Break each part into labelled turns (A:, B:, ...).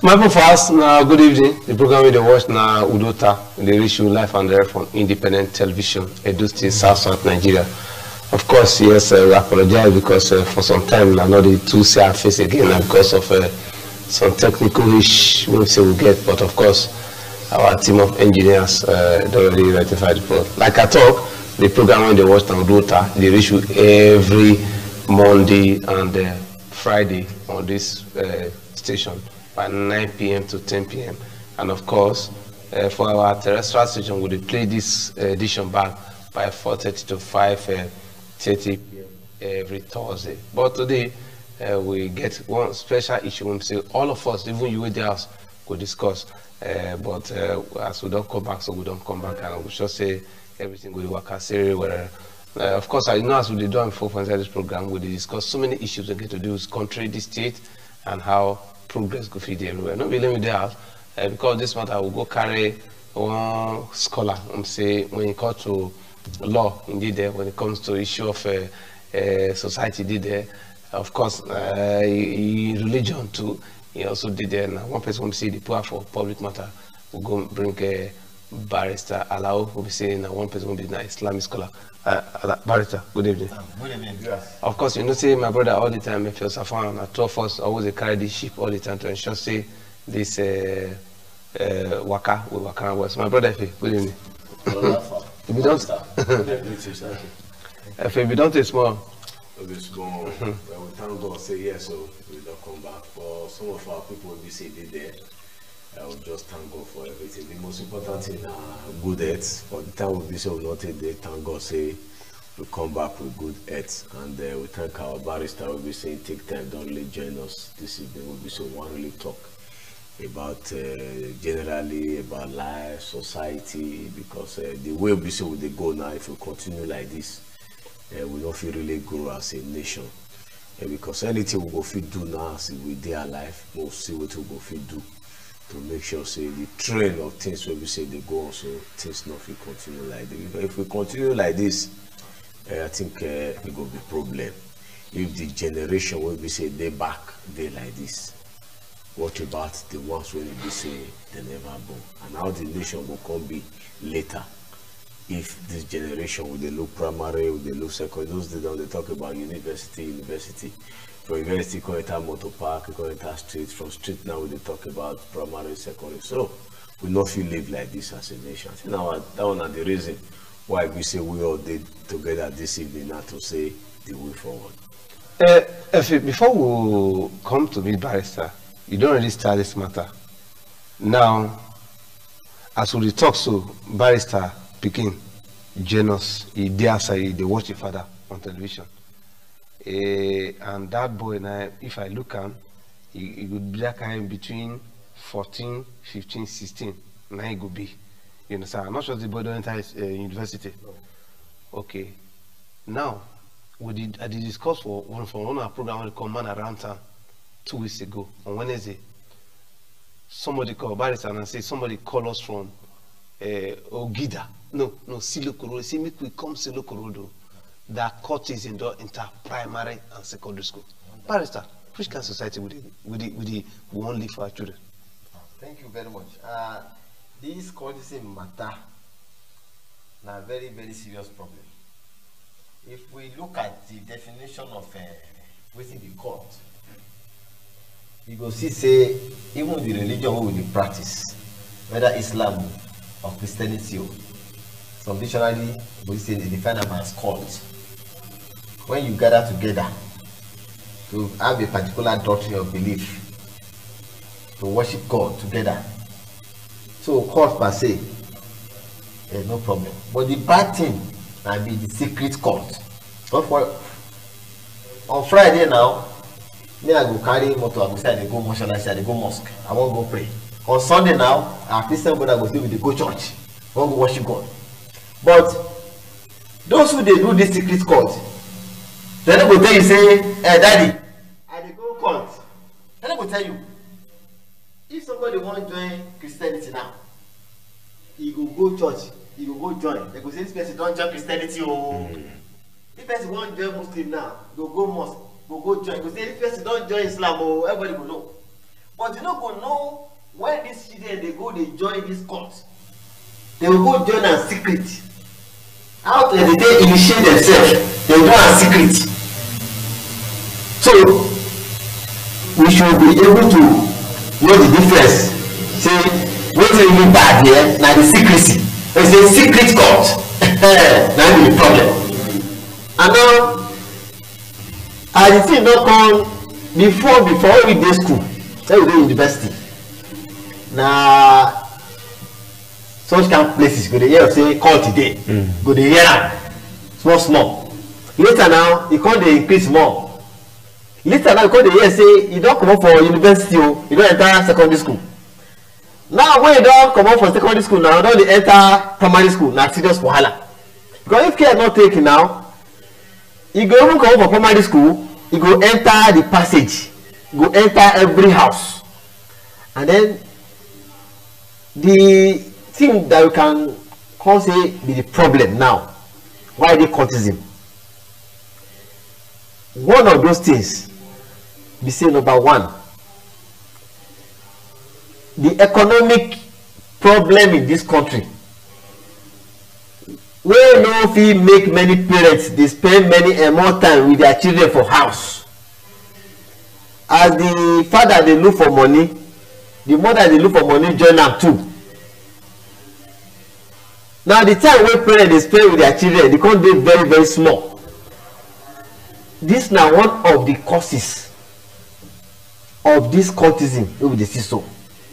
A: My people first, now good evening. The program we watch now Udota, they reach you live and direct from Independent Television, Edo State, South Nigeria. Of course, yes, we apologize because for some time now, not the two see our face again because of some technical issues we get. But of course, our team of engineers already rectified the problem. Like I talk, the program when they watch now Udota, they reach you every Monday and Friday on this station by 9 p.m. to 10 p.m. And of course, for our terrestrial station, we will play this edition back by 4:30 to 5:30 p.m. every Thursday. But today, we get one special issue. We say all of us, even you with the house, could discuss. But as we don't come back, so we don't come back, and we just say everything will work out serious. Of course, I know as we done before inside this program, we discuss so many issues that get to do with country, the state, and how progress go feed everywhere. Not really there, because this matter will go carry one scholar and say when it comes to law, indeed there, when it comes to issue of society, did there, of course, religion too, he also did there. Now one person will say the poor for public matter will go bring a barrister Alao, will be saying now one person will be an Islamic scholar. Barrister, good evening.
B: Good evening, viewers.
A: Of course, you know, say my brother all the time, if you're Safan, at 2 of us always carry this ship all the time to ensure say this waka will work around us. My brother, good evening. If you don't, if you don't, it's small.
C: We thank God, say yes, so we don't come back. For some of our people, we say they there. I will just thank God for everything. The most important thing good health. For the time we be so not a day, thank God say we come back with good health. And we thank our barrister will be saying take time, don't really join us this evening. We'll be so one really talk about generally about life, society, because the way we so they go now, if we continue like this, we don't feel really grow as a nation. Because anything we go fit do now as we day our life, we'll see what we go fit do. To make sure say the train of things where we say they go on, so things not will continue like this. If we continue like this, I think it will be problem. If the generation will be say they back, they like this. What about the ones where we say they never born? And how the nation will come be later? If this generation will they look primary, will they look secondary? Those days they talk about university. From university, you enter motor park, you enter street. From street now, we talk about primary, secondary. So we not feel live like this as a nation. I think that one is the reason why we say we all did together this evening now to say the way forward.
A: Before we come to meet barrister, you don't really start this matter. Now, as we talk, so barrister picking Janus, he dare say they watch your father on television. And that boy now, if I look at him, he would be that kind between 14, 15, 16. Now he could be. You understand? I'm not sure the boy don't enter university. No. Okay. Now, I did discuss for one of our program when come man around town 2 weeks ago on Wednesday. Somebody called barrister and say somebody call us from Ogida. No, Silokoro. Say make we come Silokoro. That court is in the inter primary and secondary school. Barrister, which kind of society would we won't live for our children?
B: Thank you very much. This courtesy matter now very, very serious problem. If we look at the definition of within the court, you go see say even the religion we will practice, whether Islam or Christianity, some dictionary we say they define them as cult. When you gather together to have a particular doctrine of belief, to worship God together, so cult per se, there's no problem. But the bad thing might be the secret cult. On Friday now, me I go carry motor, I go say I dey go mosque, I dey go mosque, I won't go pray. On Sunday now, our Christian brother go say we dey go church, we won't go worship God. But those who they do this secret cult, they don't go tell you say, hey daddy, I dey go cult. They don't go tell you. If somebody want to join Christianity now, he go go church, he go go join. They go say this person don't join Christianity. Oh, if person want to join Muslim now, go mosque, go join. Go say this person don't join Islam. Oh, everybody will know. But you no go know when these children dey go dey join this cult. They will go join am secret. How they dey initiate themselves, they do am secret. So we should be able to know the difference. Say wetin really bad here na the secrecy. It's a secret cult. Na be the problem. And now as the thing don come before we dey school, when we dey university, na such kind of places go dey hear say cult dey, go dey hear am small small. Later now e come dey increase more. Later now e come dey hear say e don comot for university o, e don enter secondary school. Now when e don comot for secondary school now, don dey enter primary school, na serious wahala. Because if care no take now, e go even comot for primary school, e go enter the passage, e go enter every house. And then the thing that we can come say be the problem now, why dey cultism? One of those things be say number one, the economic problem in this country wey no fit make many parents dey spend more time with their children for house. As the father dey look for money, the mother dey look for money join am too. Now the time wey parents dey spend with their children dey come dey very very small. This na one of the causes of this cultism wey we dey see so.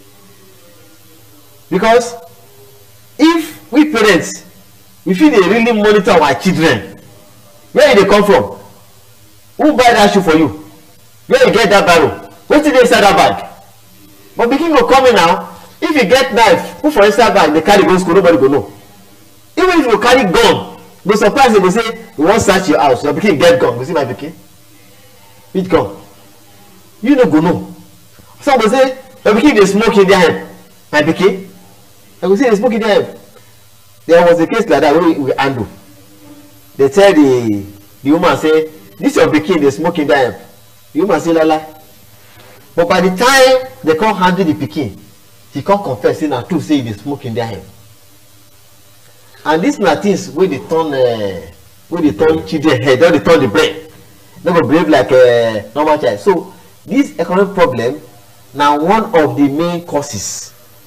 B: Because if we parents, we fit dey really monitor our children, where e dey come from, who buy that shoe for you, where you get that barrow, wetin dey inside that bag. But pikin go come in now, if you get knife put for inside bag dey carry go school, nobody go know. Even if you carry gun, go surprise, they go say you wan search your house, your pikin get gun, go see my pikin, which gun? You no go know. Some go say your pikin dey smoke in their head, my pikin, I go say dey smoke in their head. There was a case like that wey we handle. They tell the woman say this your pikin dey smoke in their head. The woman say lala. But by the time they come handle the pikin, he come confess say na true say he dey smoke in their head. And this na things wey dey turn children head, don dey turn the brain. No go behave like a normal child. So this economic problem na one of the main causes.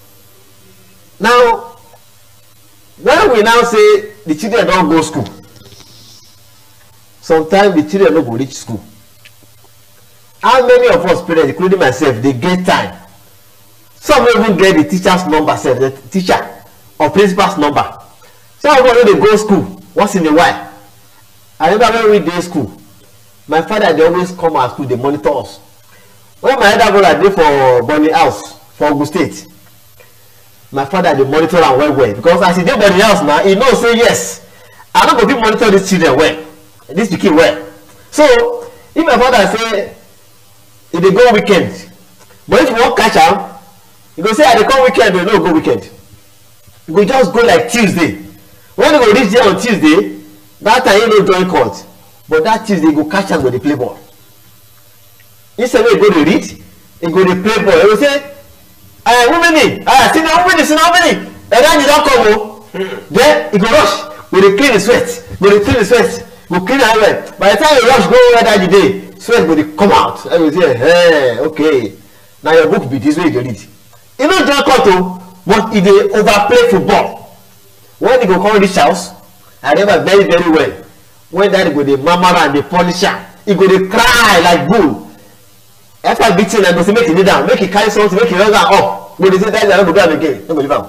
B: Now when we now say the children don go school, sometimes the children no go reach school. How many of us parents, including myself, dey get time? Some no even get the teacher's number sef, the teacher or principal's number. Some of us no dey go school once in a while. I remember when we dey school, my father dey always come our school dey monitor us. When my elder brother dey for Bonny house for Ogun State, my father dey monitor am well well, because as he dey Bonny house now, he know say yes, I no go fit monitor these children well, this pikin well. So if my father say he dey go weekend, but if you wan catch am, he go say I dey come weekend, or no go weekend. He go just go like Tuesday. When he go reach there on Tuesday, that time he no join court, but that Tuesday he go catch am go dey play ball. Instead wey he go dey read, he go dey play ball. He go say women, senior women, and you don come o. Then he go rush, go dey clean his sweat, go clean am well. By the time he rush go where that day, sweat go dey come out. I go say hey, okay, na your book be this way you dey read. He no join court o, but he dey overplay football. When he go come reach house, I remember very very well when daddy go dey mama and dey punish am, he go dey cry like bull. After beating am, go say make he kneel down, make he carry something, make he run am up. Go dey say daddy I no go do am again, no go leave am.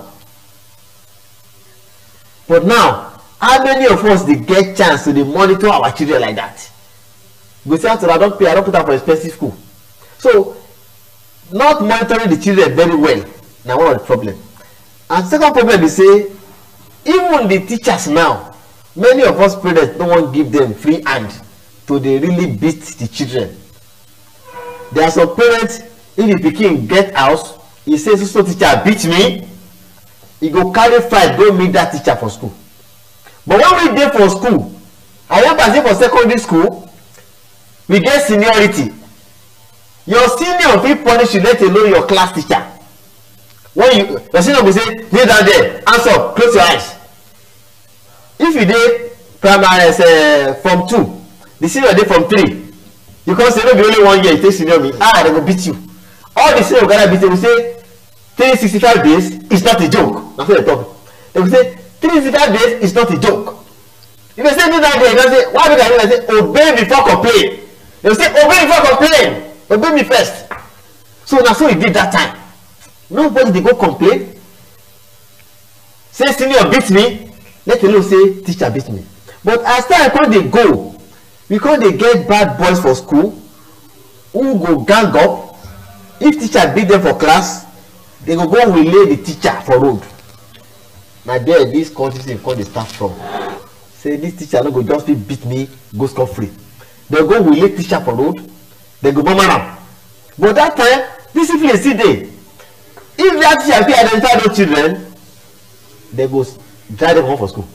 B: But now, how many of us dey get chance to dey monitor our children like that? Go say after I don pay, I don put am for expensive school. So not monitoring the children very well na one of the problem. And second problem be say even the teachers now, many of us parents don't want to give them free hand to dey really beat the children. There are some parents, if the pikin get house, he say so teacher beat me, he go carry fight go meet that teacher for school. But when we dey for school, I remember say for secondary school, we get seniority. Your senior fit punish you, let alone your class teacher. When your senior go say, kneel down there, hands up, close your eyes. If you dey primary from 2, the senior dey from 3. You come say no be only 1 year you take senior me. They go beat you. All the senior gonna beat you. We say 365 days is not a joke. That's what they talk. They will say 365 days is not a joke. If you say do that day, you say why would I say obey before complain? They will say obey before complain. Obey me first. So that's what he did that time. Nobody dey go complain. Say senior beat me. Let alone say teacher beat me. But as time come dey go, because they get bad boys for school who go gang up. If teacher beat them for class, they go relay the teacher for road. Na there this country call dey start from. Say this teacher no go just beat me go scot free. They go relay teacher for road. They go mama am. But that time discipline still dey. If that teacher fit identify those children, they go drive them home for school.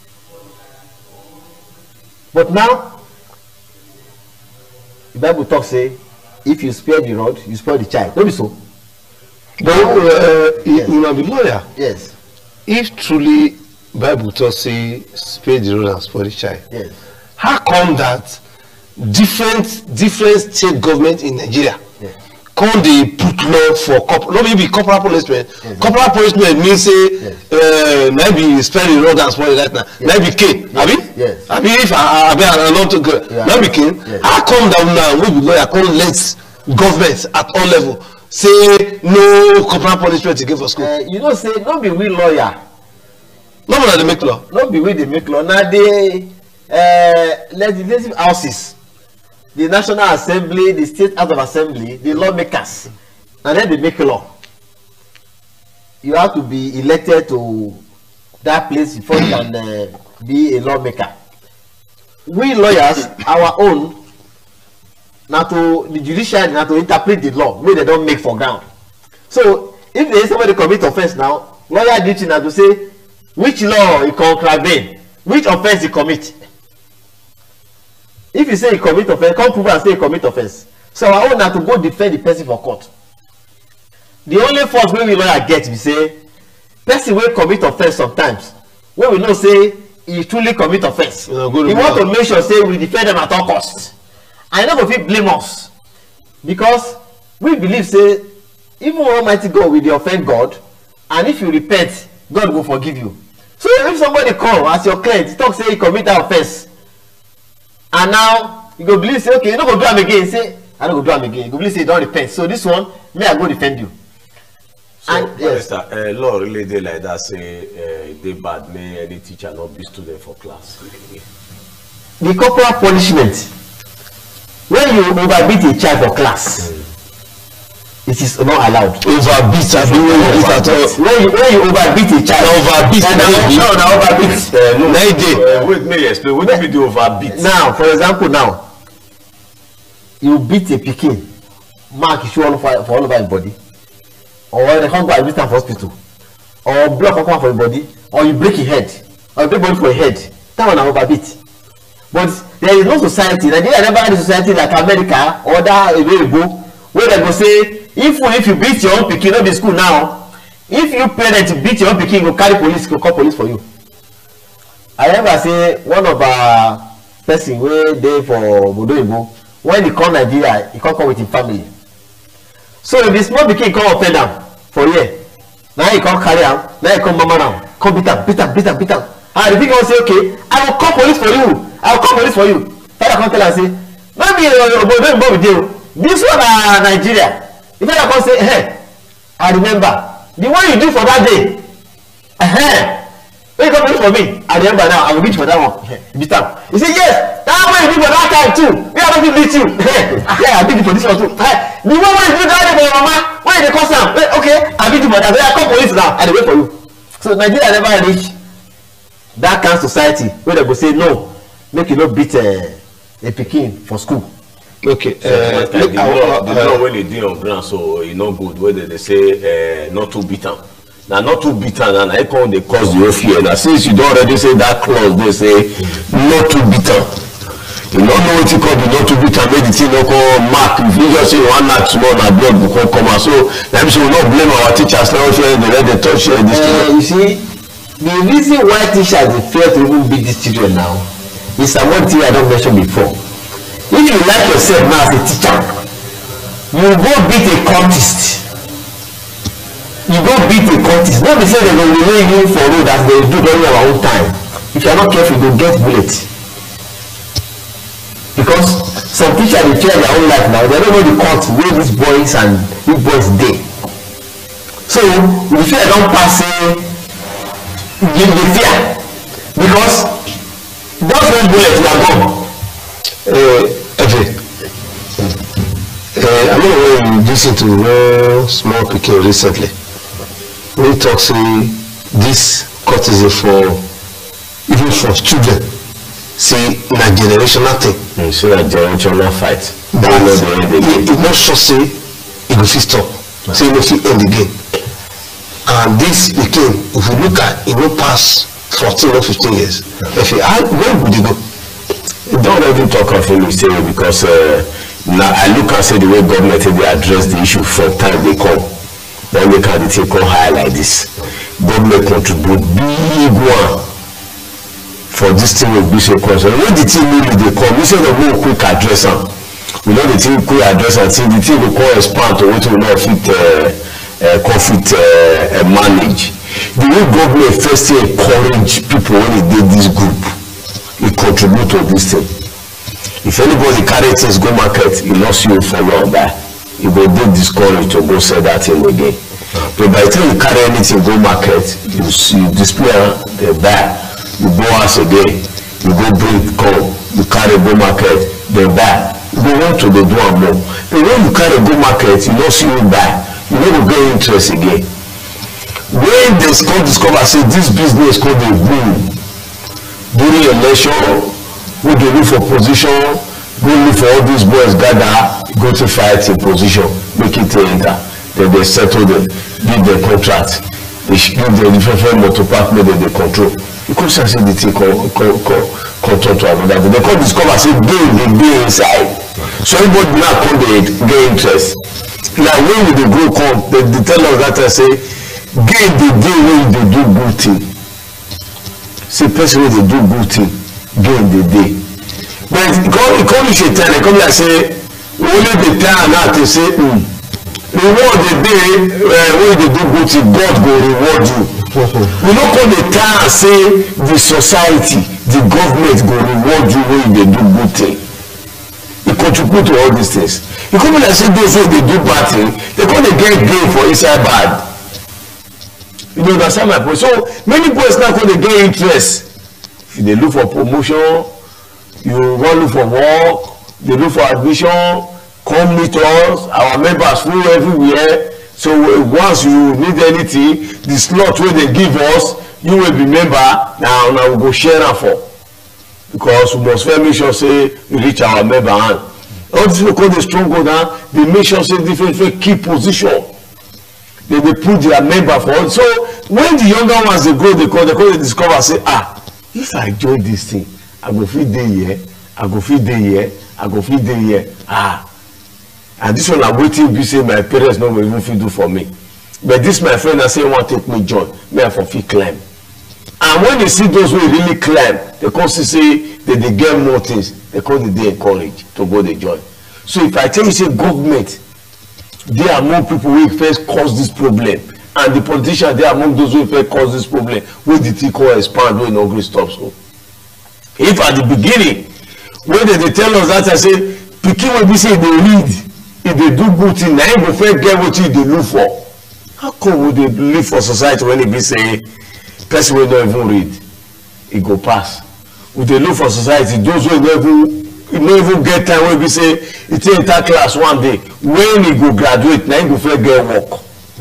B: But now the Bible talk say if you spare the rod, you spoil the child. Don't be so.
A: But you na be lawyer.
B: Yes.
A: If truly Bible talk say spare the rod and spoil the child.
B: Yes.
A: How come that different state government in Nigeria come dey put law for no be corporal punishment? Corporal punishment mean say na be spare the rod and spoil the right now. Na be cane, abi?
B: Yes.
A: Abi if I not to go, na be cane. How come that now we be lawyer come let government at all level say no corporal punishment again for school?
B: You know say no be we lawyer.
A: No be dey make law.
B: No be we dey make law. Na the legislative houses, the National Assembly, the State House of Assembly, the lawmakers, and then they make law. You have to be elected to that place before you can be a lawmaker. We lawyers, our own, now to the judiciary, now to interpret the law wey they don't make for ground. So if there is somebody commit offense now, lawyer duty now to say which law he contravene, which offense he commit. If you say he commit offense, come prove and say he commit offense. So our own now to go defend the person for court. The only force wey we lawyer get be say person wey commit offense sometimes wey we know say he truly commit offense. He want to make sure say we defend them at all costs. And no go fit blame us because we believe say even Almighty God will dey offend God, and if you repent, God will forgive you. So if somebody come as your client talk say he commit that offense, and now you go believe say okay, you no go do am again, say I no go do am again. You go believe say you don repent. So this one, may I go defend you.
C: So,
B: and yes,
C: law really dey like that say dey bad may any teacher not be student for class.
B: The corporal punishment when you overbeat a child for class, it is not allowed.
A: Overbeat at all.
B: When you overbeat a child, overbeat.
C: Wait, may you explain? What do you do overbeat?
B: Now, for example, now you beat a pikin, mark issue all over his body, or they can't go admit him for hospital, or block come for his body, or you break his head, or you break body for his head. That one is overbeat. But there is no society. Nigeria never had a society like America or that way go where they go say if you beat your own pikin, no be school now. If you parents beat your own pikin, go carry police, go call police for you. I remember say one of our person wey dey for Bodo, when he come Nigeria, he come with his family. So if the small pikin come offend am for here, now he come carry am, now he come mama am, come beat am. And the pikin say okay, I will call police for you. I will call police for you. Father come tell am say no be Obodo with you. This one na Nigeria. The father come say hey, I remember the one you do for that day. When you come police for me, I remember now. I will beat you for that one. Beat am. He say yes, that one you do for that time too. Me I don fit beat you. I beat you for this one too. The one wey you do that day for your mama, when you dey cause am, okay, I beat you for that. I call police now. I dey wait for you. So Nigeria never reach that kind of society where they go say no, make you no beat a pikin for school.
A: Okay.
C: The law when they do on ground, so e no good. Where they say not to beat am. Now not to beat am, and I come they cause you fear. Now since you don't already say that clause, they say not to beat am. You don't know what you call the not to be can make the thing not call mark. If you just say one act small and blood will come out. So that means we will not blame our teachers now share the red they touch this thing.
B: You see, the reason why teachers fail to even beat these children now is one thing I don't mention before. If you like yourself now as a teacher, you go beat a cultist. You go beat a cultist. Not be say they go relay you for road as they do during our own time. If you are not careful, you go get bullet. Because some teachers dey fear their own life now. They don't know the court where these boys and big boys dey. So the fear don pass you dey fear because just one bullet you are gone.
A: I mean when you listen to one small pikin recently, when he talk say this courtesy for even for children. See, in a generational thing.
C: So a generational fight.
A: It not sure say it will stop. Say it will end again. And this became, if you look at it, will pass 14 or 15 years. If you add, where would you go?
C: Don't even talk of him because now I look and say the way government they address the issue from time they come. Then they can take on high like this. Government contribute big one. For this thing will be so concerned. When the team really they come, instead of more quick address them, we know the team quick address and see the team will call expand to what we know fit conflict manage. The way government first encourage people when they did this group, it contribute to this thing. If anybody carry things go market, he lost you for long that. He will be discouraged to go sell that thing again. But by the time you carry anything go market, you display the buy. You go house again, you go bring come, you carry go market, they buy. You go want to do and more. But when you carry go market, you don't see you buy, you never get interest again. When they discover say this business called a boom during election, we dey look for position, go look for all these boys gather, go to fight in position, make it enter. Then they settle them, give them contract, they give them different motor park make them they control. You could say the thing control to another. They can't discover say they inside. So everybody now come get interest. Like when they go come, they tell us that I say gain the day when they do good thing. Say person when they do good thing, gain the day. But it come reach a time, they come here and say only the time now to say reward the day when they do good thing, God go reward you. We don't call the time and say the society, the government go reward you when they do good thing. They contribute to all these things. You come and say those when they do bad thing, they call the get gain for inside bad. You know, understand my point? So many boys now call they get interest. If they look for promotion, you want look for work, they look for admission, come meet us, our members full everywhere. So once you need anything, the slot where they give us, you will be member. Now we go share them for. Because we must make sure say we reach our member hand. All these people they strong go down, they make sure say different key position. They put their member for it. So when the younger ones they go, they discover say, if I join this thing, I go feed day here, I go feed day here, I go feed day here. And this one I'm waiting to say my parents no even fit do for me. But this my friend I say want to take me join, me I for fit climb. And when you see those who really climb, they come to say that they get more things, they call it they encourage to go they join. So if I tell you say government, they are among people who first cause this problem, and the politicians they are among those who first cause this problem, where the thing call expand when no stop so. If at the beginning, when they tell us that I say, pikin will be say they read. If they do good thing, now you first get what they look for. How come would they live for society when it be say person will not even read? It go pass. Would they look for society? Those who don't even get time when we say it enter class one day. When he go graduate, now you go first get work.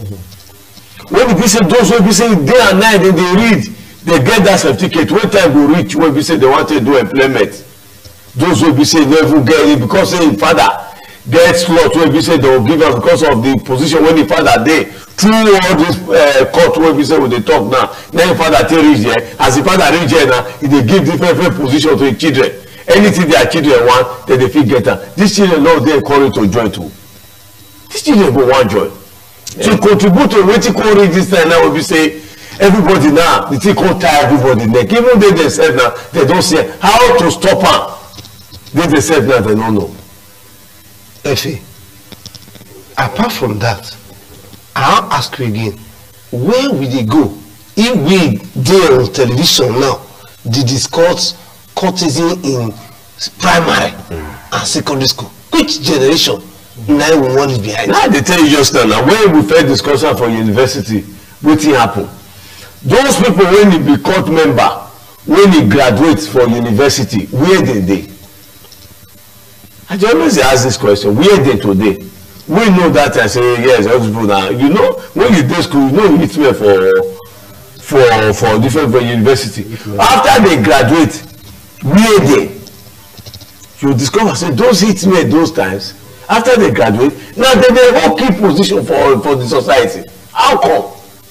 C: When we say those who be say day and night they read, they get that certificate. When time go reach, when we say they want to do employment, those who be say they even get it because say father get slot wey be say they will give us because of the position when the father dey through all this court wey be say we dey talk now. Then the father take reach there, as the father reach there now, he dey give different position to the children. anything their children want, then they fit get am. These children no dey encouraged to join too. These children go wan join. To contribute to wetin come reach this time now will be say everybody now the thing come tie everybody neck. Even they themselves now they don say how to stop am. They themselves now they no know.
A: Efe, apart from that, I'll ask you again, where will they go if we dey on television now dey discuss courtesan in primary and secondary school? Which generation now we want it behind?
C: Now they tell you just now when we first discuss am for university wetin happen. Those people when he be court member when he graduate for university where they dey? I dey always ask this question, where they today? We know that I say yes, those people now. You know when you dey school, you know you meet me for different for university. After they graduate, where they? You discover say those hit me those times. After they graduate, now they hold key position for the society. How come?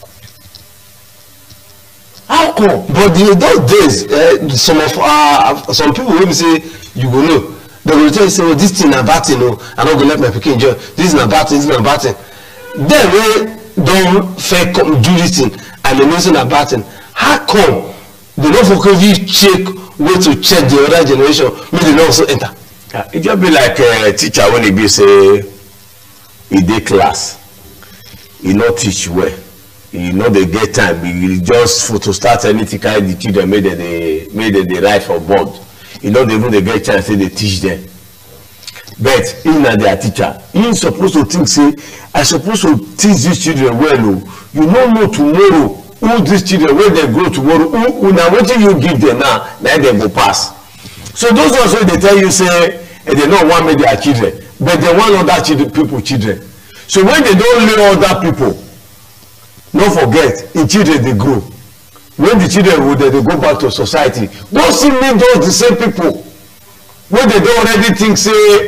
C: How come?
A: But those days, some people will say you go know. They will tell you say, oh, this thing na bad thing, oh, I'm not gonna let my pikin enjoy. This is na bad thing, this is na bad thing. Then when don't fair come do this thing and they know say na bad thing, how come they don't focus check way to check the other generation make they not also enter?
C: It just be like a teacher when he be say he dey class, he not teach well, he know they get time, he just for to start anything kind the children made they write for board. You know they even they get chance say they teach them. But he na their teacher. He supposed to think say I supposed to teach these children well. Oh. You don't know tomorrow who these children when they grow tomorrow. Who now what you give them now they go pass. So those ones when they tell you say they don't want me their children, but they want other children. So when they don't learn other people, don't forget the children they grow. When the children will they go back to society, go see me those the same people when they don't already think say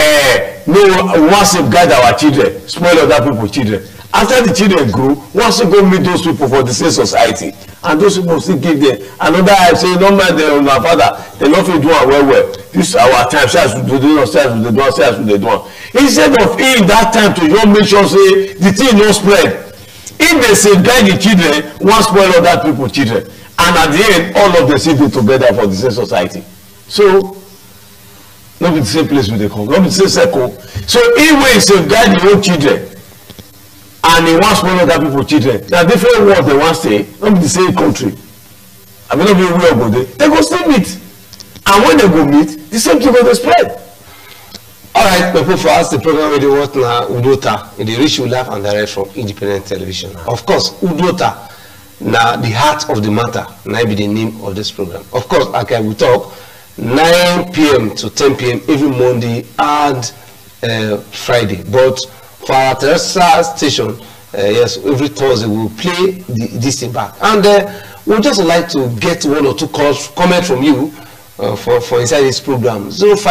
C: no once safeguard our children spoil other people children. After the children grow, once you go meet those people for the same society and those people still give them another eye say no man they my father they no fit do am well. This our time say as we dey do say as we dey do say as we dey do. Instead of in that time to just make sure say the thing no spread. If they safeguard the children, one spoil other people children, and at the end all of them still dey together for the same society. So no be the same place we dey come, no be the same circle. So if we safeguard the own children and they wan spoil other people children, na different world they wan stay, no be the same country. I mean no be where go dey, they go still meet, and when they go meet, the same thing go dey spread.
A: All right, people, for us, the program we watch now, Udota, in the reach you live and direct from independent television. Of course, Udota, now the heart of the matter, now be the name of this program. Of course, okay, we talk 9 p.m. to 10 p.m. every Monday and Friday. But for our terrestrial station, yes, every Thursday we will play this thing back. And we would just like to get one or two comments from you. For inside this program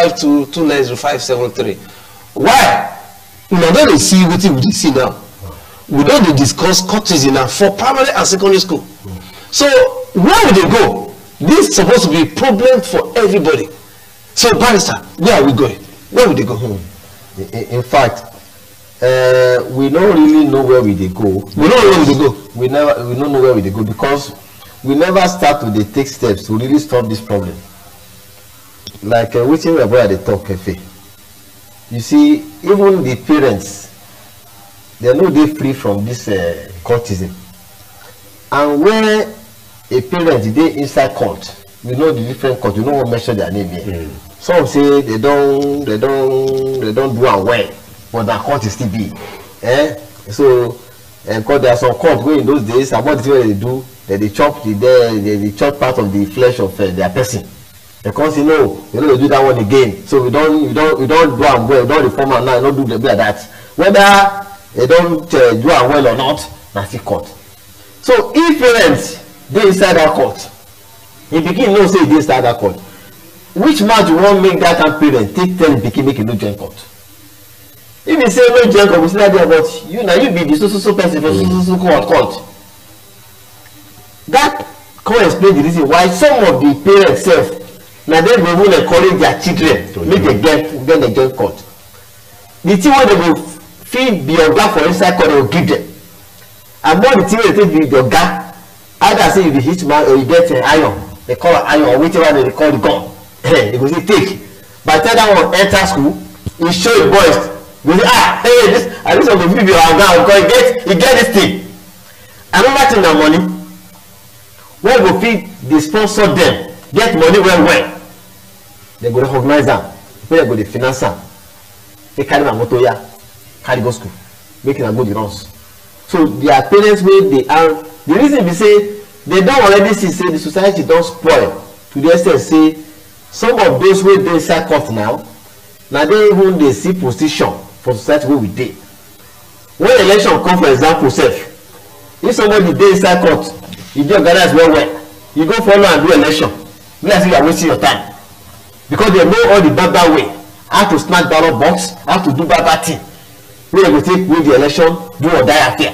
A: 052290573. Why we don't see what we see now? We don't discuss courtesy now for primary and secondary school. So where would they go? This is supposed to be a problem for everybody. So Barrister, where are we going? Where would they go?
B: In fact, we don't really know where we go.
A: We don't know where we go.
B: We don't know where we go because we never start to take steps to really stop this problem. Like waiting about the talk cafe. You see, even the parents, they are not free from this courtesy. And when a parent is inside court, we know the different court. You know what mention their name here. Some say they don't do it well, but the court is still big. So, because there are some court where in those days, about the thing they do, that they chop they chop part of the flesh of their person. Because you know they do that one again. So we don't do am well, we don't reform am now, we don't do the like that. Whether they don't do am well or not, na still court. So if parents dey inside that court, if pikin know say e dey inside that court, which match you wan make that kind parent take tell the pikin make e no join court? If you say no join court, we say there but you na you be the so person for so court. That come explain the reason why some of the parents sef Now they go even encourage their children make they get the join court. The thing wey they go fit be oga for inside court they go give them. And more the thing wey they take be the oga, either say you be hitman or you get iron, they call it iron or whichever they call the gun. They go say take. By the time that one enter school, he show the boys. They say hey this at least on the video oga because he get this thing. Another thing na money. Wey go fit dey sponsor them get money well. They go recognize am. They go dey finance am. They carry my motor here, carry go school, make una go the runs. So their parents wey dey are the reason be say they don already see say the society don spoil to the extent say some of those wey dey inside court now na they even dey see position for society wey we dey. When election come for example sef, if somebody dey inside court, you dey organize well, you go follow and do election, be like say you are wasting your time because they know all the bad way. How to snatch ballot box, how to do bad thing. Wey they go take win the election, do or die affair.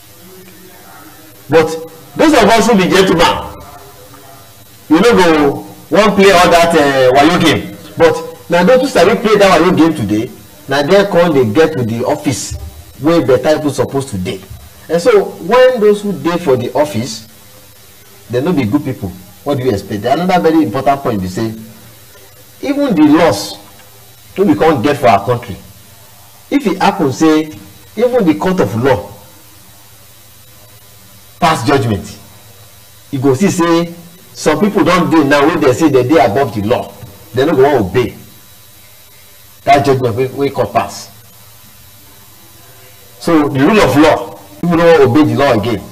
B: But those of us who be gentlemen, you no go wan play all that wayo game. But na those who sabi play that wayo game today, na there come dey get to the office wey better people suppose to dey. And so when those who dey for the office, they no be good people, what do you expect? Another very important point be say, even the laws wey we come get for our country, if e happen say even the court of law pass judgment, you go see say some people don dey now wey dey say they dey above the law, they no go wan obey that judgment wey court pass. So the rule of law, people no wan obey the law again.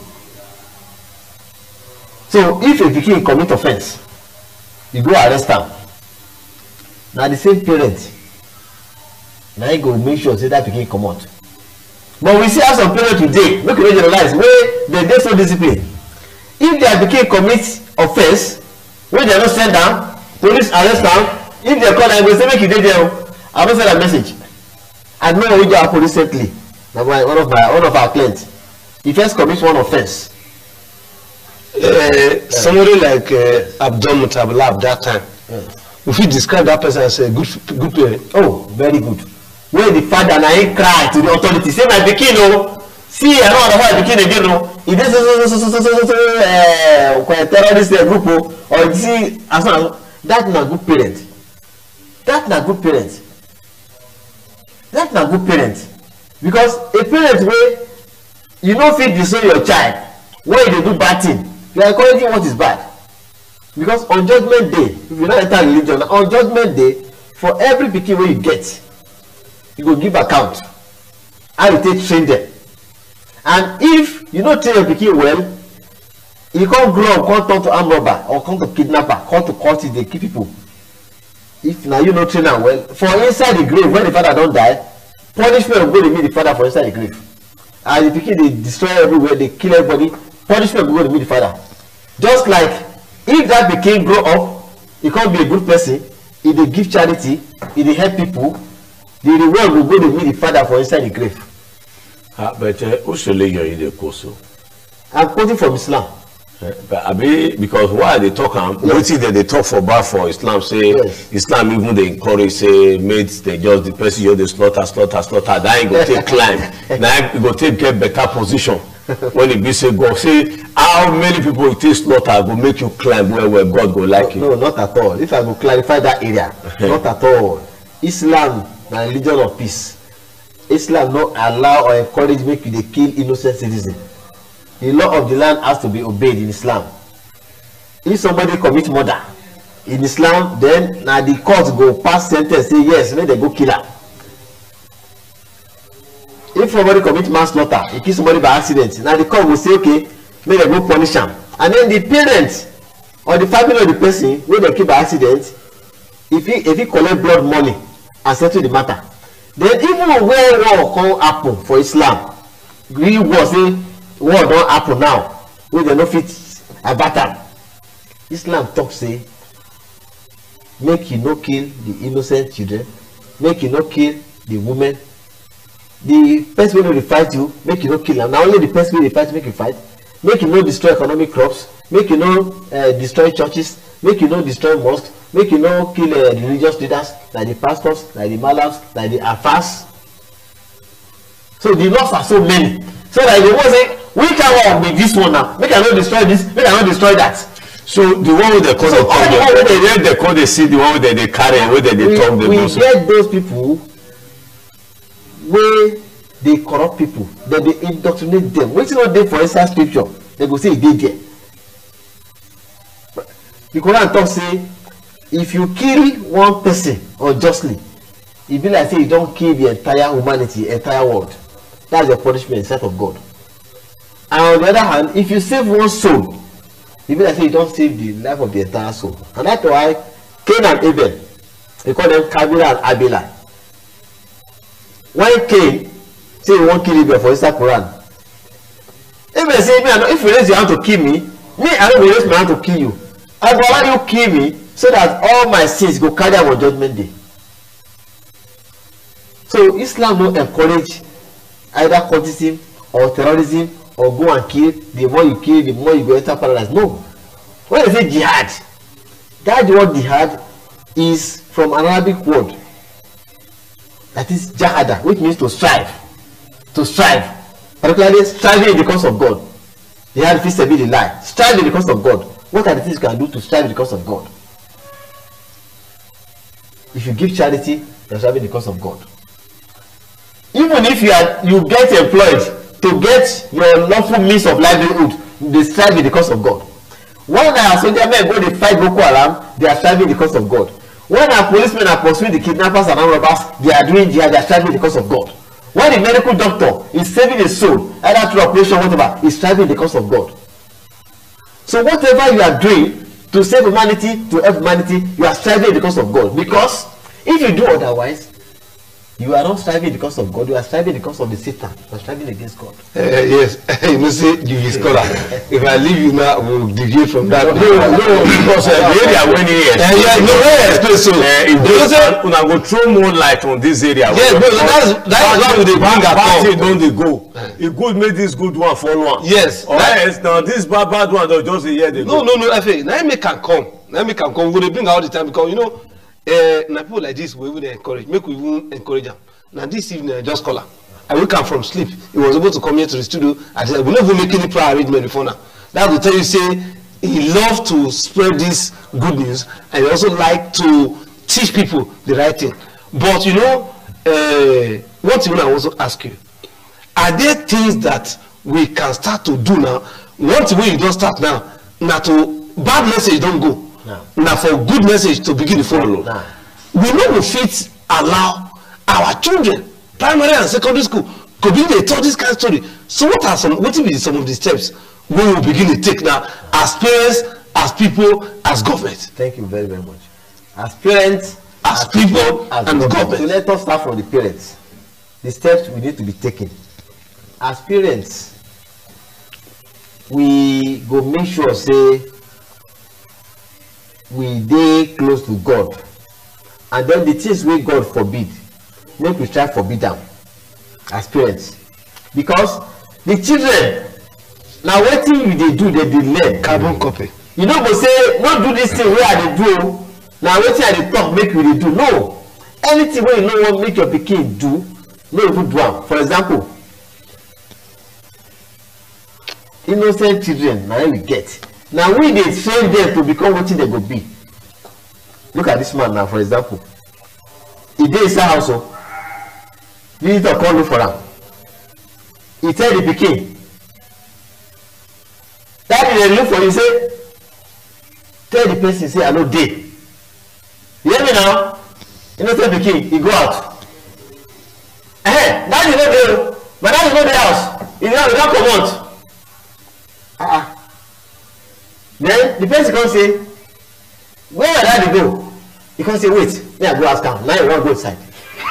B: So if a pikin commit offence, you go arrest am, na the same parent na him go make sure say that pikin comot. But we see how some parents today, make we no generalize, wey dem dey so disciplined. If their pikin commit offence wey dem no send am, police arrest am, if dem call am, go say make you dey there o. I don send am message. I know wey just happen recently. Na one of our clients, he first commit one offence.
A: Somebody like Abdul Mutablab that time. We fit describe that person as a good parent.
B: Oh, very good. When the father na him cry to the authority, say my pikin o, see I no understand my pikin again o, e dey terrorist group o, or you see as well, that na good parent. That na good parent. That na good parent. Because a parent wey you no fit disown your child when you dey do bad thing, you are encouraging what is bad. Because on judgment day, if you no enter religion, on judgment day, for every pikin wey you get, you go give account how you take train them. And if you no train your pikin well, e come grow up come turn to armed robber or come to kidnapper, come to cultist dey kill people. If na you no train am well, for inside the grave when the father don die, punishment go dey meet the father for inside the grave. And the pikin dey destroy everywhere, dey kill everybody, punishment go dey meet the father. Just like if that pikin grow up, e come be a good person, e dey give charity, e dey help people, the reward will go to meet the father for inside the grave.
C: But who should lay your in the course?
B: I'm quoting from Islam.
C: But because why they talk wetin dem dey talk for bad for Islam say Islam even dey encourage say make they just the person you dey slaughter that him go take climb, na him go take get better position when e be say God say how many people you take slaughter go make you climb where God go like you.
B: No, not at all. If I go clarify that area, not at all. Islam na religion of peace. Islam no allow or encourage make you dey kill innocent citizen. The law of the land has to be obeyed in Islam. If somebody commit murder in Islam, then na the court go pass sentence say yes, make dem go kill am. If somebody commit manslaughter, he kill somebody by accident, na the court go say okay, make dem go punish am. And then the parents or the family of the person wey dem kill by accident, if he collect blood money and settle the matter, then even when war come happen for Islam, real war say war don happen now wey dem no fit avert am, Islam talk say make you no kill the innocent children, make you no kill the women, the person wey no dey fight you make you no kill am, na only the person wey dey fight make you fight, make you no destroy economic crops, make you no destroy churches, make you no destroy mosques, make you no kill the religious leaders, like the pastors, like the malams, like the afas. So the laws are so many. So that they won't say, we can with this one now. Make I not destroy this, make I not destroy that.
C: So the one with the call
B: So all the one with
C: they call they see the one with they carry, where they talk the
B: we get those people where they corrupt people, then they indoctrinate them. Wetin no dey for inside scripture, they go say e dey there. The Quran talk say, if you kill one person unjustly, e be like say you don kill the entire humanity, entire world. That's your punishment in sight of God. And on the other hand, if you save one soul, e be like say you don save the life of the entire soul. And that's why Cain and Abel, they call them Kabila and Abela. When Cain say he wan kill Abel for inside Quran, Abel say, if you raise your hand to kill me, I no go raise my hand to kill you. I go allow you kill me so that all my sins go carry am on judgment day. So Islam no encourage either cultism or terrorism or go and kill. The more you kill, the more you go enter paradise. No. When they say jihad, that word jihad is from an Arabic word that is jahada, which means to strive. To strive. Particularly striving in the cause of God. Jihad fi sabilillah. Strive in the cause of God. What are the things you can do to strive in the cause of God? If you give charity, you are striving in the cause of God. Even if you get employed to get your lawful means of livelihood, they strive in the cause of God. When our soldier men go dey fight Boko Haram, they are striving in the cause of God. When our policemen are pursuing the kidnappers and armed robbers, they are doing jihad, they are striving in the cause of God. When the medical doctor is saving a soul, either through operation or whatever, is striving in the cause of God. So whatever you are doing to save humanity, to help humanity, you are striving in the cause of God. Because if you do otherwise, you are not striving because of God, you are striving because of the Satan. You are striving against God.
A: Yes, you know, say you be scholar. If I leave you now, we will deviate from that.
C: No, because the area when he is.
A: So
C: we go throw more light on this area.
A: Yes, but that's why we dey bring at all.
C: Don't they go? It good make this good one follow one.
A: Yes.
C: Or else now this bad one they just hear they go.
A: No, FA. Now make can come. Now make can come. We dey bring all the time because you know. Now people like this we will encourage, make we even encourage them. Now this evening I just call her. I wake up from sleep. He was able to come here to the studio. I said, we never make any prior arrangement before now. That will tell you say he love to spread this good news and he also like to teach people the right thing. But you know, one thing I also ask you, are there things that we can start to do now? One thing when you don't start now, to bad message don't go. Now for good message to begin to follow. We know we fit allow our children, primary and secondary school, could be they taught this kind of story. So what will be some of the steps we will begin to take now as parents, as people, as government?
B: Thank you very, very much. As parents,
A: as people,
B: as
A: and government.
B: So let us start from the parents. The steps we need to be taken. As parents, we go make sure say we dey close to God, and then the things wey God forbid, make we try forbid them as parents, because the children na wetin you dey do they dey learn.
A: Carbon copy.
B: You no go say no do this thing wey I dey do, na wetin I dey talk make you dey do. No, anything wey you no wan make your pikin do, no even do am. For example, innocent children na we get. Now we dey train them to become wetin they go be. Look at this man now, for example. He dey inside house o. Visitor come look for am. He tell the pikin, daddy dey look for you, say tell the person say I no dey. You hear me now? Innocent pikin, he go out. Daddy no dey o, but daddy no dey house. He don comot. Then the person come say, where your daddy go? He come say, wait, me I go ask am. Now you wan go inside.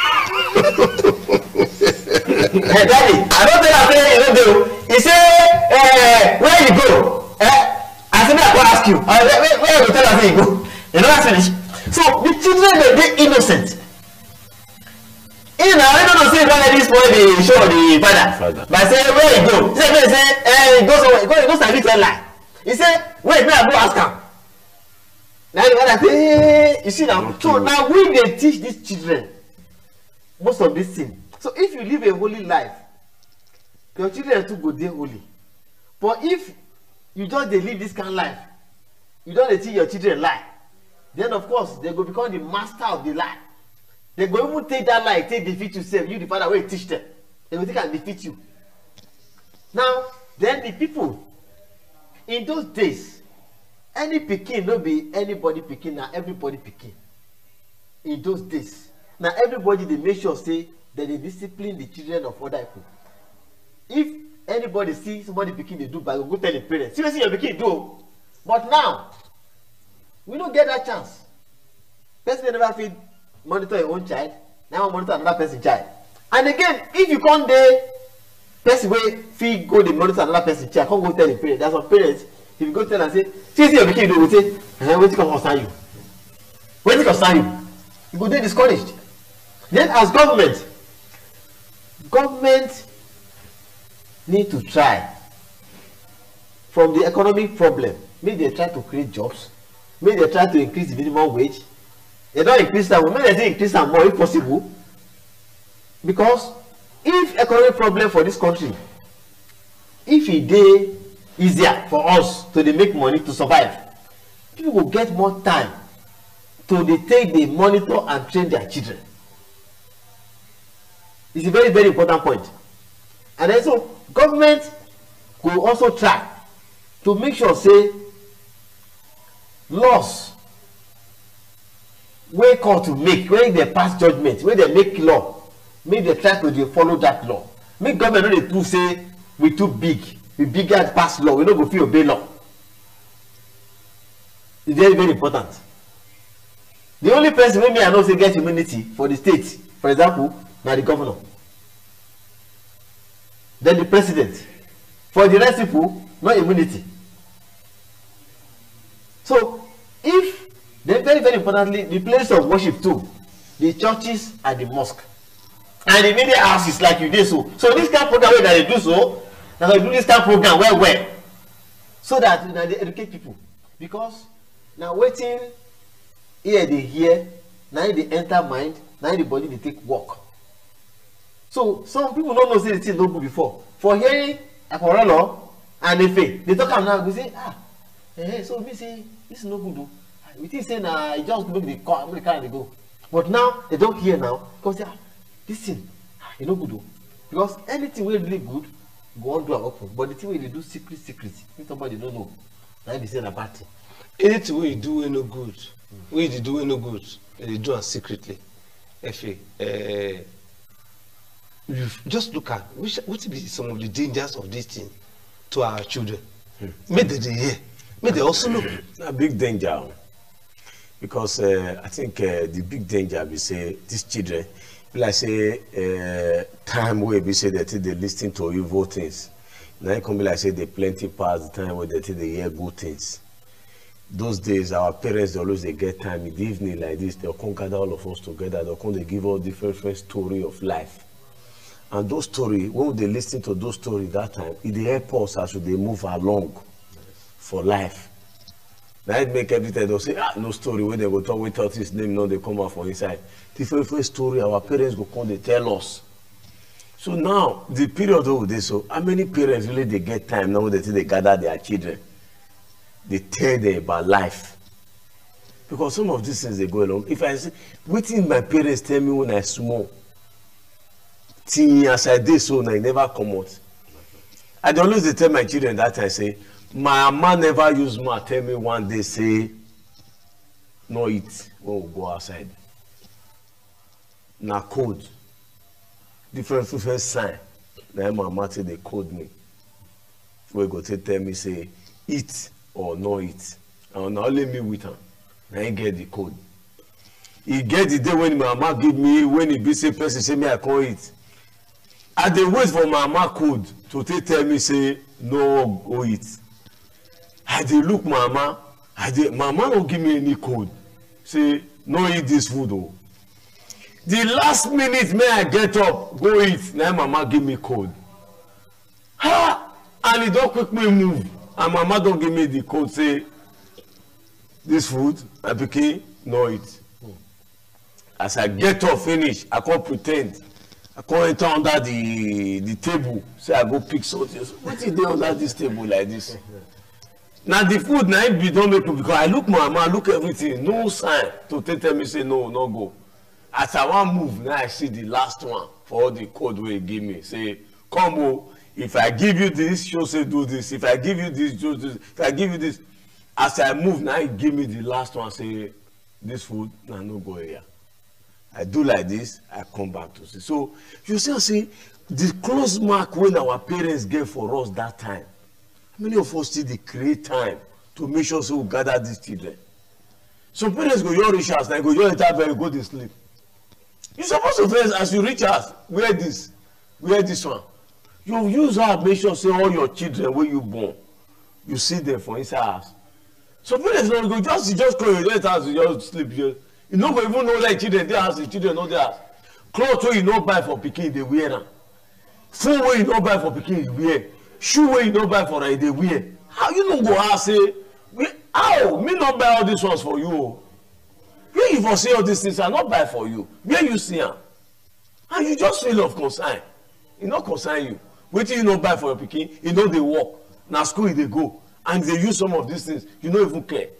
B: Hey daddy, I don tell am say you no dey o. He say, where you go? I say me I go ask you. Where you go tell am say you go? You know that finish. So the children dey innocent. You know, I don't know say don let this boy dey show the father. But say where you go? He say he go somewhere. He go study tell lie. He say, wait, may I go ask him. Now I say, hey, you see now. So now we they teach these children most of these things. So if you live a holy life, your children too go there holy. But if you just they live this kind of life, you don't teach your children lie, then of course they go become the master of the lie. They go even take that lie, take defeat yourself. You the father will teach them. They will take and defeat you. Now, then the people in those days, any pikin no be anybody pikin, na everybody pikin. In those days, now everybody they make sure say that they discipline the children of other people. If anybody see somebody pikin they do bad, go tell the parents. See your pikin do. But now, we don't get that chance. Person never feed monitor your own child. Now monitor another person's child. And again, if you can't there, person wey fit go dey monitor another person child, come go tell the parents. There's some parents, if you go tell and say, see your pikin do, we say, wetin come concern you? Wetin concern you? You go dey discouraged. Then as government need to try from the economic problem, make they try to create jobs, make they try to increase the minimum wage. They don't increase that, make they increase that more if possible. Because if economic problem for this country, if it dey easier for us to dey make money to survive, people will get more time to dey take the monitor and train their children. It's a very, very important point. And then so government will also try to make sure say laws wey come to make, when they pass judgment, when they make law, make they try to follow that law. Make government no dey prove say we too big, we bigger pass law, we no go fit obey law. It's very, very important. The only person wey me I know say get immunity for the state, for example, na the governor. Then the president. For the rest people, no immunity. So if then very, very importantly, the place of worship too, the churches and the mosque. And the media houses like you did so. So this kind of program where they do so, now they do this kind of program well. So that they educate people. Because now waiting here they hear, now they enter mind, now the body they take work. So some people don't know say the thing no good before. For hearing Akorolo and Efe, they talk am now, we say, so we say this is no good though. We think say na just make the car, make the car they go. But now they don't hear now because they this thing, you no good though. Because anything wey really good, go on do am open. But the thing wey they do secret, if somebody don't know, now they say na bad thing.
A: Anything wey you do wey no good, wey you do wey no good, they do am secretly. Efe, you just look at what be some of the dangers of this thing to our children. Make they hear, make they also know.
C: A big danger, because I think the big danger be say these children, like say time where we say that they listen to evil things. Now it can be like say they plenty past the time where they hear good things. Those days our parents always they get time in the evening like this, they'll come gather all of us together, they'll come they give all different story of life. And those stories, when they listen to those stories that time, it help us as they move along for life. Now it make every time they'll say, no story, when they go talk without his name, now they come out from inside. Different story, our parents go come, they tell us. So now, the period over there, so how many parents really they get time now that they gather their children? They tell them about life. Because some of these things they go along. If I say, what did my parents tell me when I small? As I did so, I never come out. I always tell my children that I say, my mama never used me. Tell me one day, say, no eat when we go outside. Na code. Different sign. Now my mama say they code me. We go to tell me, say, eat or no eat. And now let me with her. Now I get the code. He get the day when my mama give me, when he be say person say me I can't eat. I dey wait for my mama code to tell me say no go eat. I dey look mama, mama don't give me any code. Say no eat this food oh. The last minute may I get up, go eat, now mama give me code. Ha! And he don't quick me move. And mama don't give me the code say this food, I became no eat. As I get up finish, I can't pretend. I can't enter under the table. Say I go pick something. What is there under this table like this? Now the food now it be don't make me because I look my mama, look everything, no sign to tell me say no, no go. As I want move, now I see the last one for all the code where he give me. Say, come oh, if I give you this, show say do this. If I give you this, do this. If I give you this, as I move, now he give me the last one. Say, this food, now no go here. I do like this, I come back to see. So you see, the close mark when our parents gave for us that time. Many of us still they create time to make sure so we gather these children. Some parents go, you reach us, they go, you enter bed, go to sleep. You're supposed to first, as you reach us, wear this one. You use her, make sure say all your children when you born, you see them for inside house. Some parents don't go, just call your house, you just sleep. You no go even know that children their house, the children know their house. Clothes wey you no buy for pikin, they wear am. Food wey you no buy for pikin, you wear. Shoe wey you no buy for they wear. How you no go ask say, how me not buy all these ones for you? Where you for see all these things I not buy for you? Where you see am? And you just feel of concern. E no concern you. Wetin you no buy for your pikin, you know they work. Na school they go, and they use some of these things. You no even care.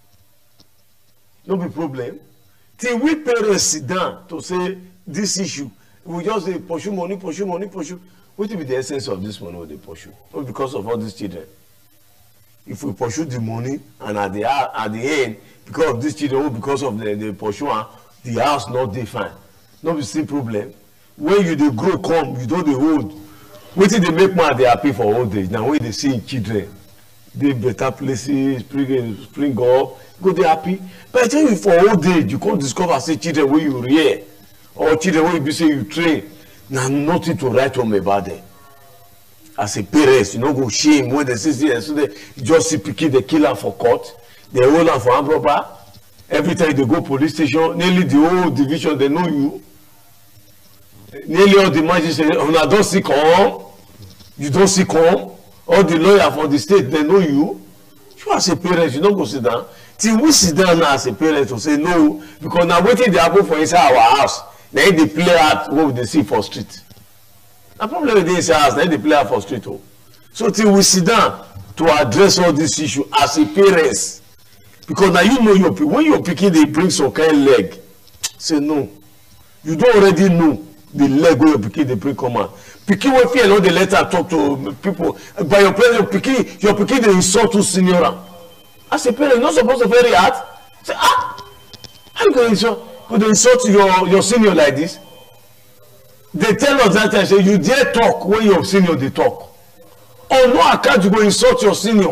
C: No be problem. Till we parents sit down to say this issue, we just say pursue money. What will be the essence of this money they pursue? Not because of all these children. If we pursue the money and at the end, because of these children, because of the pursuer, the house not defined. Not the same problem. When you they grow come, you don't they hold. Wait till they make man they happy for old age. Now when they see children, they better places, spring up. Go they happy. But I tell you, for old age, you can't discover say children where you rear or children where you say you train. Now nothing to write home about them. As a parent, you know go shame when they say so they just see pikin they kill her for court, they hold her for armed robber. Every time they go police station, nearly the whole division they know you. Nearly all the magistrates, una don't see come, you don't see come. All the lawyer for the state they know you. You as a parent, you don't go sit down. Till we sit down now as a parent to say no, because now waiting they happen for inside our house. Now they play out what they see for street. The problem with this house, now they play out for street. Oh. So till we sit down to address all this issue as a parents, because now you know when you're picking they bring some kind of leg, say no. You don't already know the leg where you're picking they bring come out. Picking will fear not the letter talk to people. By your presence, you're picking the insult to senior. As a parent, you're not supposed to very hard. Say, how you going to insult your senior like this? They tell us that time, say, you dare talk when your senior they talk. On no account you go insult your senior.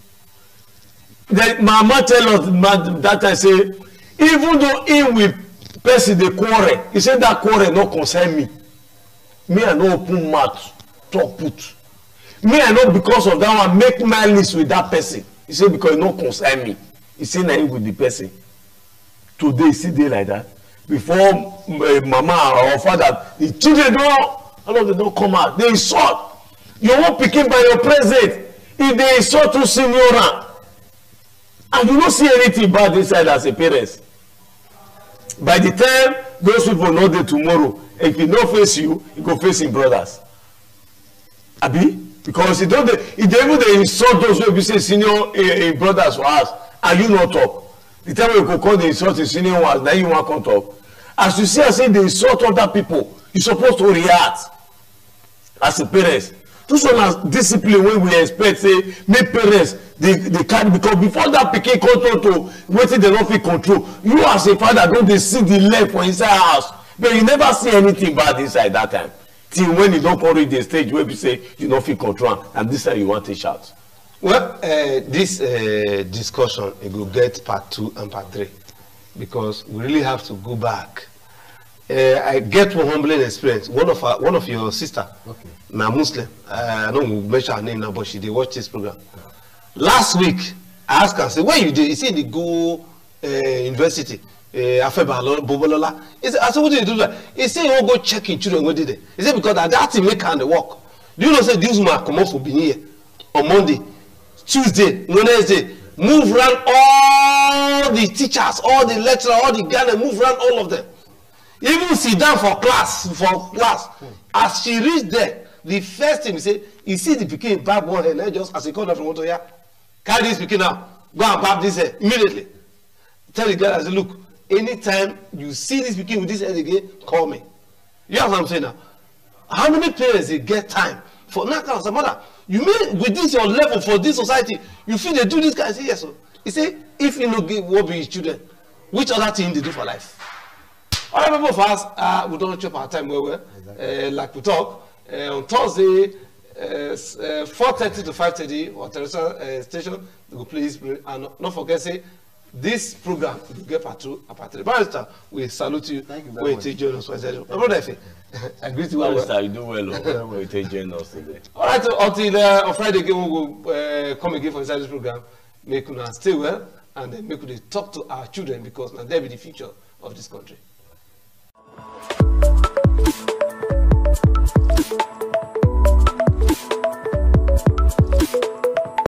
C: Then mama tell us that time, say, even though him with person they quarrel, he said that quarrel no concern me. Me I no open mouth, talk put. Me I know because of that one make my list with that person. He said because it no concern me. He said na him with the person. Today he see day like that. Before mama or father, the children don't, all of them don't come out. They insult. You won't pick him by your presence. If they insult to senior, and you don't see anything bad inside as a parent. By the time those people know that tomorrow, if he no face you, he go face his brothers. Abi? Because he don't, if they even they insult those who be say senior brothers for us, and you not talk. The time we go call the insult the senior ones, then you want to come talk. As you see, I say they insult other people, you're supposed to react as a parent. Those one as discipline when we expect say make parents they can't, because before that pikin control to waiting they don't feel control. You as a father don't they see the leg for inside house, but you never see anything bad inside that time. Till when you don't reach the stage where you say you don't feel control, and this time you want to shout.
A: Well, this discussion it will get part 2 and part 3 because we really have to go back. I get one humbling experience. One of your sister, okay, my Muslim. I don't mention her name now, but she did watch this program. Last week, I asked her, I said, "Where you did?" He said, "The go university." Afebalola, Bobolola. He said, "I said, what did you do that?" He said, "You go check in children. What did they?" He said, "Because that thing make hand work. Do you know? Say this man come up for being here on Monday, Tuesday, Wednesday, move around all the teachers, all the lecturers, all the guys, move around all of them. Even sit down for class. As she reached there, the first thing he say, you see the pikin bab one head, and just as he called her from motor here, carry this pikin now, go and bab this head immediately. Tell the girl, I say, look, anytime you see this pikin with this head again, call me. You know what I'm saying now? How many parents they get time for that kind of stuff? Mother, you mean with this your level for this society, you feel they do this kind of thing? Yes, so he say, if you no give what be his children, which other thing they do for life? All right, people, for us, we don't chop our time well. Exactly. Like we talk on Thursday, 4:30 to 5:30, or Teresa station, we go please, and not forget say this program will get part 2 and part 3. Barrister, we salute you.
B: Thank you very much.
A: Join us. I greet you well.
C: Barrister, you do well. We take join us today.
A: All right, until on Friday again, we will come again for inside this program. Make us stay well, and then make us talk to our children, because now they be the future of this country.